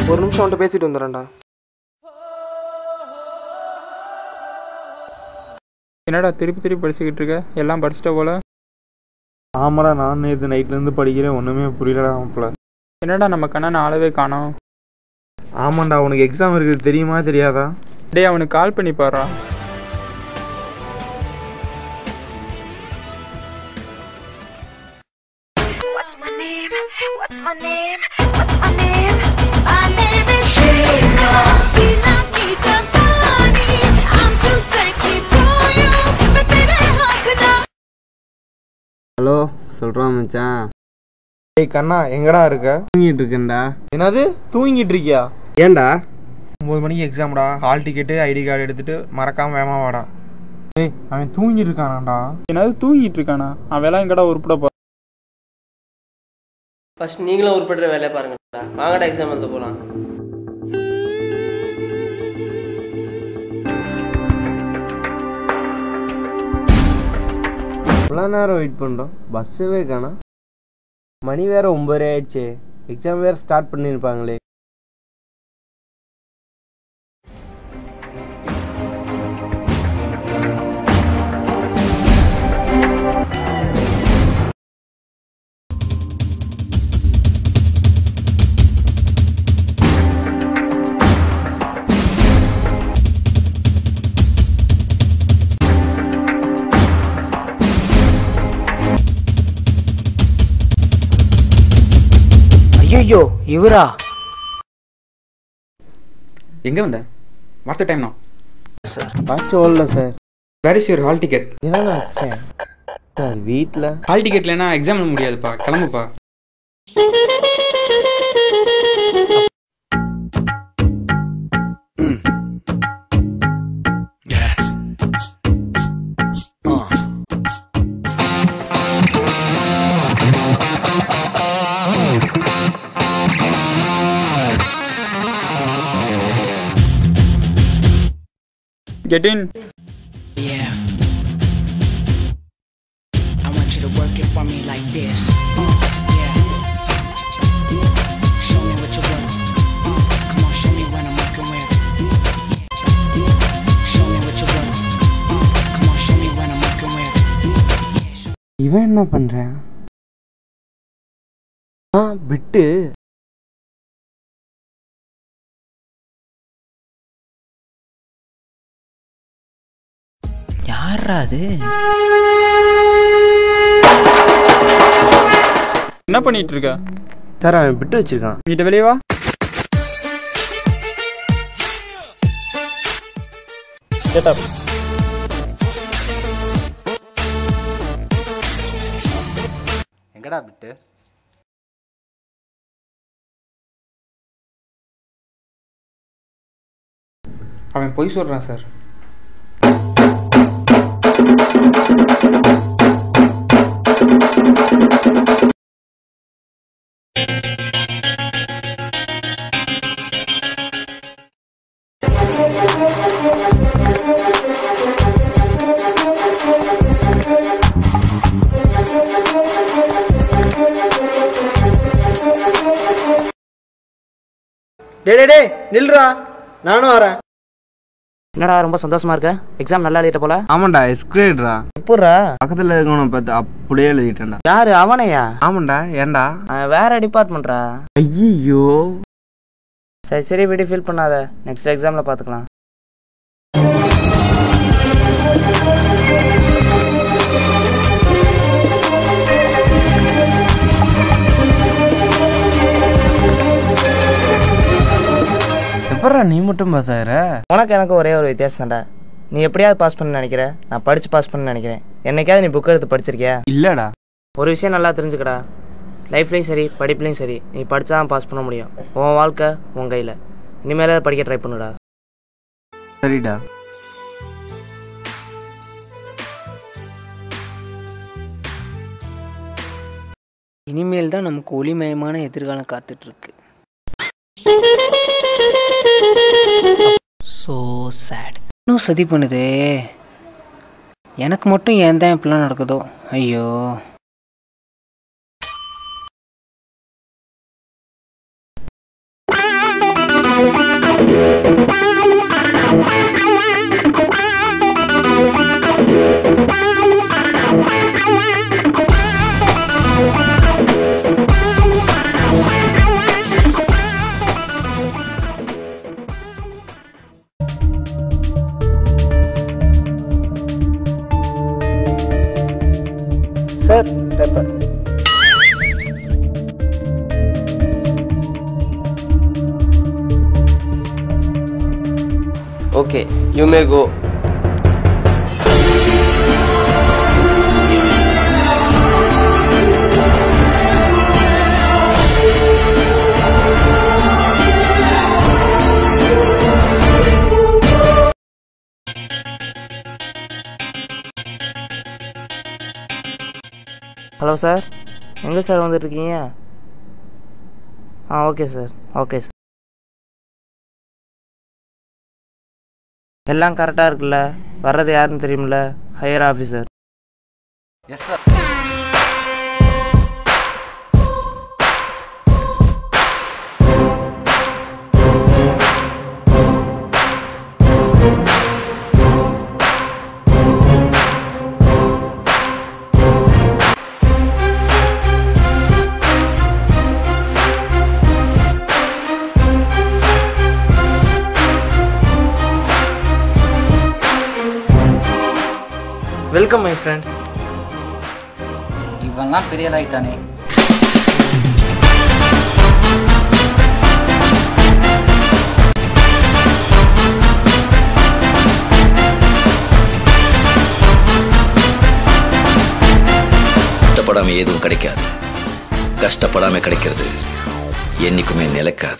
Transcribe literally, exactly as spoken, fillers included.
ஒரு நிமிஷம் அவன்கிட்ட பேசிட்டு வந்துடுறேன்டா. என்னடா திருப்பி திருப்பி படிச்சுக்கிட்டு இருக்க? எல்லாம் படிச்சிட்ட போல. ஆமாடா, நான் நேற்று நைட்லேருந்து படிக்கிறேன், ஒன்றுமே புரியலடா மாப்பிள்ள. என்னடா நம்ம கண்ணன் ஆளவே காணோம். ஆமாண்டா, உனக்கு எக்ஸாம் இருக்குது தெரியுமா தெரியாதா? டேய் அவனுக்கு கால் பண்ணி பாடுறா. ஹலோ, சொல்கிறோம் மச்சான். ஏய் கண்ணா, எங்கடா இருக்க? தூங்கிட்டு இருக்கேன்டா. என்னது தூங்கிட்டு இருக்கியா? ஏன்டா? ஒம்பது மணிக்கு எக்ஸாம்டா. ஹால் டிக்கெட்டு ஐடி கார்டு எடுத்துட்டு மறக்காம வேமா வாடா. ஏய் அவன் தூங்கிட்டு இருக்கானாடா. என்னது தூங்கிட்டு இருக்கானா? அவன் எல்லாம் எங்கடா உருப்பட போ. ஃபர்ஸ்ட் நீங்களும் உருப்படுற வேலையை பாருங்கடா. வாங்கடா எக்ஸாம் எழுத போகலாம். இவ்வளோ நேரம் வெயிட் பண்ணுறோம், பஸ்ஸவே காணா. மணி வேறு ஒம்பது ஆயிடுச்சு. எக்ஸாம் வேறு ஸ்டார்ட் பண்ணியிருப்பாங்களே. ஐயோ இவரா? எங்கே வந்த? What's the time no? Sir watch ஓடல sir. Where is your hall ticket? இதானே வச்சேன் சார் வீட்டில். ஹால் டிக்கெட் இல்லைன்னா எக்ஸாம் எழுத முடியாதுப்பா, கிளம்புப்பா. Get in. Yeah. I want you to work it for me like this. Uh, yeah. Show me what you work. Uh, come on, show me what I'm working with. Show me what you work. Uh, come on, show me what I'm working with. இவன் என்ன பண்றான்? ஆ விட்டு. யாரா அது? என்ன பண்ணிட்டு இருக்க? Sir அவன் விட்டு வச்சிருக்கான். வீட்டை வெளியே வா. Get up. எங்கடா விட்டு? அவன் பொய் சொல்றான் சார். டே டே டே நில்றா, நானும் வரேன். என்னடா ரொம்ப சந்தோஷமா இருக்க? எக்ஸாம் நல்லா எழுதிட்ட போல. ஆமாண்டா, எஸ்கிரேட்ரா. எப்படா? பக்கத்துல இருக்கவனை பார்த்து அப்படியே எழுதிட்டேன்டா. யாரு அவனையா? ஆமாண்டா. ஏன்டா? வேற டிபார்ட்மெண்ட்ரா. ஐயோ சரி சரி விடு, ஃபீல் பண்ணாத. நெக்ஸ்ட் எக்ஸாம்ல பாத்துக்கலாம். எப்படா நீ மட்டும் பாஸ் ஆகிற? உனக்கு எனக்கு ஒரே ஒரு வித்தியாசம் தான்டா. நீ எப்படியாவது பாஸ் பண்ண நினைக்கிற, நான் படிச்சு பாஸ் பண்ண நினைக்கிறேன். என்னைக்காவது நீ புக் எடுத்து படிச்சிருக்கியா? இல்லடா. ஒரு விஷயம் நல்லா தெரிஞ்சுக்கடா, லைஃப்லையும் சரி படிப்புலையும் சரி நீ படித்தா தான் பாஸ் பண்ண முடியும். உன் வாழ்க்கை உன் கையில். இனிமேலே படிக்க ட்ரை பண்ணுடா. சரிடா. இனிமேல் தான் நமக்கு ஒளிமயமான எதிர்காலம் காத்துட்ருக்கு. So sad. இன்னும் சதி பண்ணுதே. எனக்கு மட்டும் ஏன் தான் இப்படிலாம் நடக்குதோ? ஐயோ. Okay, you may go. Hello sir, எங்கே சார் வந்துட்டுருக்கீங்க? Ah okay sir, okay sir. எல்லாம் கரெக்டாக இருக்குல்ல? வர்றது யாருன்னு தெரியுமில்ல? Higher officer. Yes sir. Welcome my friend. இவன்லாம் பெரிய ஆயிட்டானே. கஷ்டப்படாம எதுவும் கிடைக்காது. கஷ்டப்படாம கிடைக்கிறது என்னைக்குமே நிலைக்காது.